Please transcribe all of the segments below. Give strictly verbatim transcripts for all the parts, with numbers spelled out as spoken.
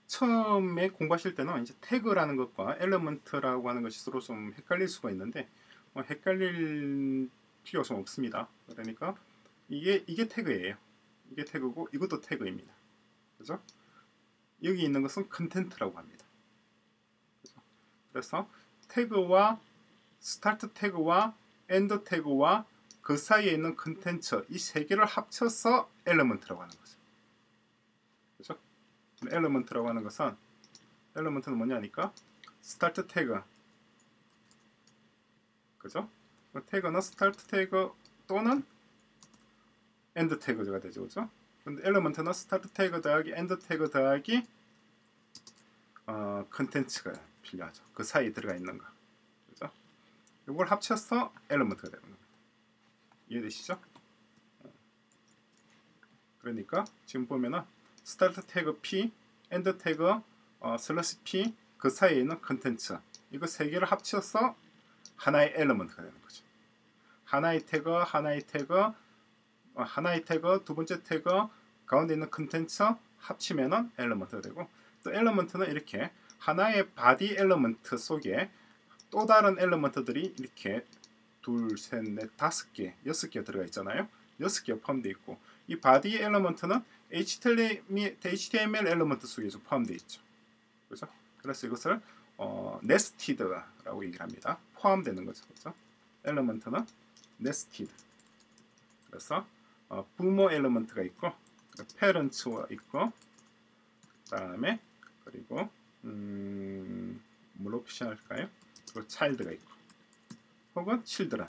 처음에 공부하실 때는 이제 태그라는 것과 엘리먼트라고 하는 것이 서로 좀 헷갈릴 수가 있는데 어, 헷갈릴 필요가 좀 없습니다. 그러니까 이게 이게 태그예요. 이게 태그고 이것도 태그입니다. 그죠? 여기 있는 것은 컨텐트라고 합니다. 그죠? 그래서 태그와 스타트 태그와 엔드 태그와 그 사이에 있는 컨텐츠 이 세 개를 합쳐서 엘리먼트라고 하는 거죠. 그죠? 엘리먼트라고 하는 것은 엘리먼트는 뭐냐니까 스타트 태그 그죠? 태그는 스타트 태그 또는 엔드 태그가 되죠. 그죠? 근데 엘리먼트는 스타트 태그 더하기 엔드 태그 더하기 어, 컨텐츠가 필요하죠. 그 사이에 들어가 있는 거. 그죠? 이걸 합쳐서 엘리먼트가 되는 겁니다. 이해되시죠? 그러니까 지금 보면은 스타트 태그 P, 엔드 태그 어, 슬래시 P 그 사이에 있는 컨텐츠 이거 세 개를 합쳐서 하나의 엘리먼트가 되는 거죠. 하나의 태그, 하나의 태그, 어, 하나의 태그, 두 번째 태그 가운데 있는 컨텐츠 합치면은 엘리먼트가 되고 또 엘리먼트는 이렇게 하나의 바디 엘리먼트 속에 또 다른 엘리먼트들이 이렇게 둘, 셋, 넷, 다섯 개, 여섯 개 들어가 있잖아요. 여섯 개가 포함되어 있고 이 바디 엘리먼트는 에이치티엠엘 엘리먼트 속에 포함되어 있죠. 그렇죠? 그래서 이것을 어, 네스티드라고 얘기를 합니다. 포함되는 거죠. 그렇죠? 엘리먼트는 네스티드. 그래서 어, 부모 엘리먼트가 있고 페런츠가 있고 그다음에 그리고 음, 뭘로 표시할까요? 그리고 차일드가 있고 혹은 children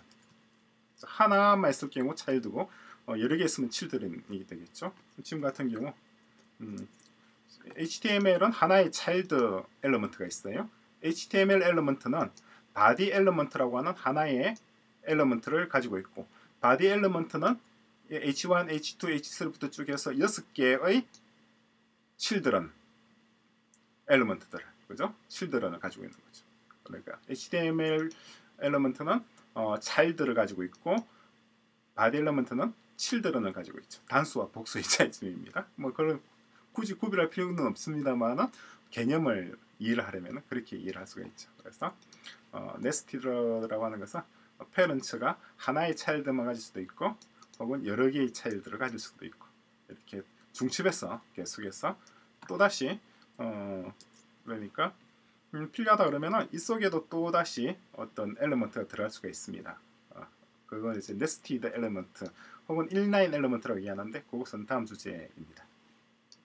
하나만 있을 경우 차일드고 어, 여러 개 있으면 children이 되겠죠. 지금 같은 경우 음, 에이치티엠엘은 하나의 차일드 엘리먼트가 있어요. 에이치티엠엘 엘리먼트는 바디 엘리먼트라고 하는 하나의 엘리먼트를 가지고 있고 바디 엘리먼트는 에이치 원, 에이치 투, 에이치 쓰리부터 쭉 해서 여섯 개의 children 엘리먼트들, 그죠? children을 가지고 있는 거죠. 그러니까 에이치티엠엘 엘리먼트는 어, child를 가지고 있고 바디 엘리먼트는 children을 가지고 있죠. 단수와 복수의 차이점입니다. 뭐 그런 굳이 구별할 필요는 없습니다만 개념을 이해를 하려면 그렇게 이해를 할 수가 있죠. 그래서 어, 네스티드라고 하는 것은 페런츠가 하나의 차일드만 가질 수도 있고 혹은 여러 개의 차일드를 가질 수도 있고 이렇게 중첩해서 계속해서 또다시 어, 그러니까 음, 필요하다 그러면 이 속에도 또다시 어떤 엘리먼트가 들어갈 수가 있습니다. 어, 그건 이제 네스티드 엘리먼트 혹은 인라인 엘리먼트라고 얘기하는데 그것은 다음 주제입니다.